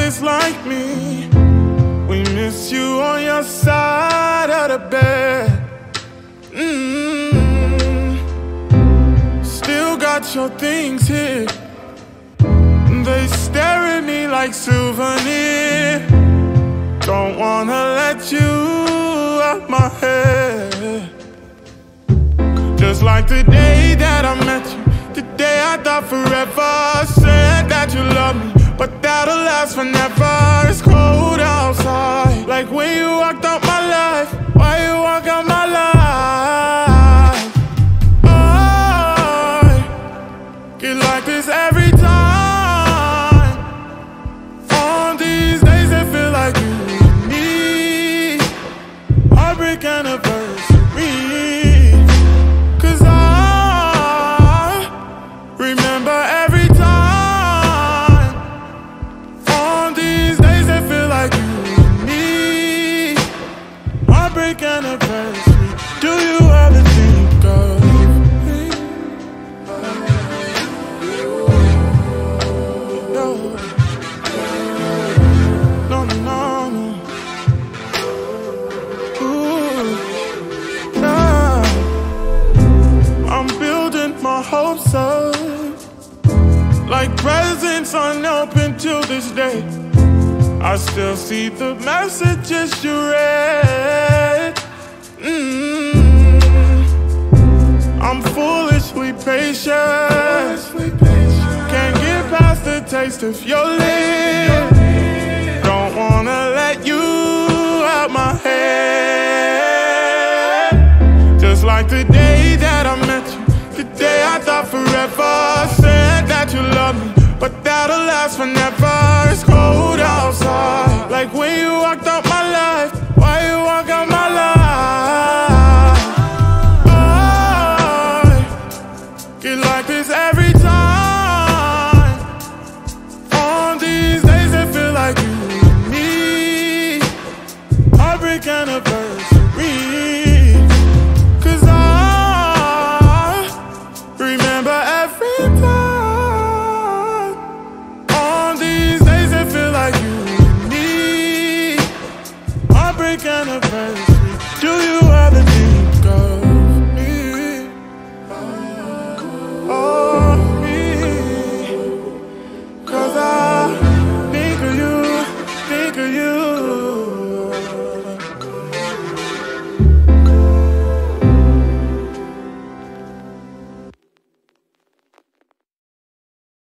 just like me. We miss you on your side of the bed. Still got your things here. They stare at me like souvenirs. Don't wanna let you out my head. Just like the day that I met you, the day I thought forever. Said that you love me, but that'll last forever. It's cold outside, like when you walked out my life. Why you walk out my life? I get like this every time. On these days that feel like you and me. Heartbreak anniversary. 'Cause I remember every time. On these days that feel like you and me. Heartbreak anniversary. Do you ever think of me? No, no, no, no. Ooh, nah. I'm building my hopes up, like presents unopened till this day. I still see the messages you read. I'm foolishly patient. Can't get past the taste of your lips. Don't wanna let you out my head. Just like the day that I met you, the day I thought forever. Said that you love me, but that'll last forever. It's cold outside, like when you walked out my life. Why you walk out my life? I get like this every